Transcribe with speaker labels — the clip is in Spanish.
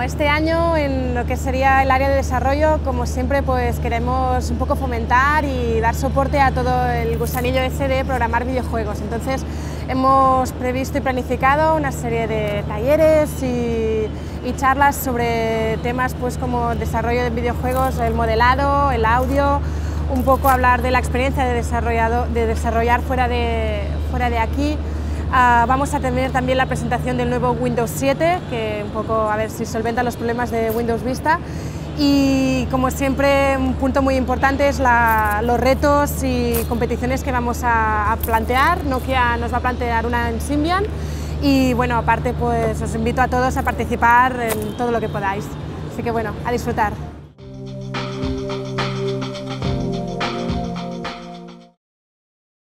Speaker 1: este año en lo que sería el área de desarrollo, como siempre, pues queremos un poco fomentar y dar soporte a todo el gusanillo ese de programar videojuegos. Entonces hemos previsto y planificado una serie de talleres y charlas sobre temas pues como desarrollo de videojuegos, el modelado, el audio, un poco hablar de la experiencia de desarrollar fuera de aquí. Vamos a tener también la presentación del nuevo Windows 7, que un poco a ver si solventa los problemas de Windows Vista. Y como siempre, un punto muy importante es los retos y competiciones que vamos a plantear. Nokia nos va a plantear una en Symbian y bueno, aparte pues os invito a todos a participar en todo lo que podáis. Así que bueno, a disfrutar.